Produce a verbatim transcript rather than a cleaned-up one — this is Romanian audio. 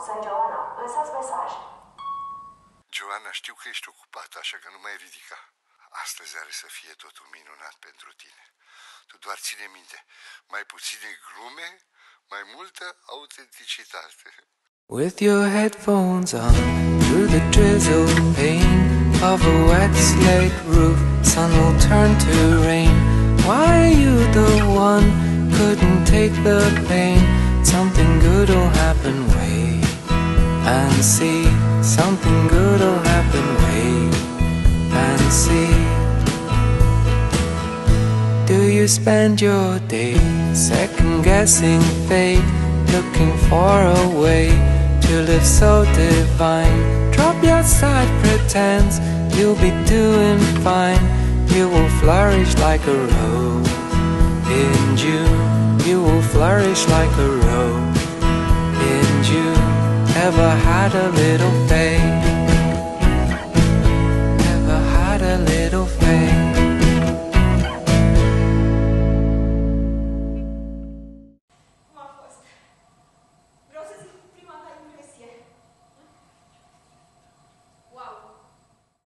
sunt Joana. Lăsați mesaj. Joana, știu că ești ocupată, așa că nu mai ridica. Astăzi are să fie totul minunat pentru tine. Tu doar ține minte, mai puține glume, mai multă autenticitate. With your headphones on, through the drizzle pain of a wet slate roof, sun will turn to rain. Why are you the one? Couldn't take the pain. Something good will happen, wait and see. Something good will happen, wait and see. Do you spend your day second guessing fate, looking for a way to live so divine? Drop your side pretense, you'll be doing fine. You will flourish like a rose in June. You will flourish like a rose in June. Ever had a little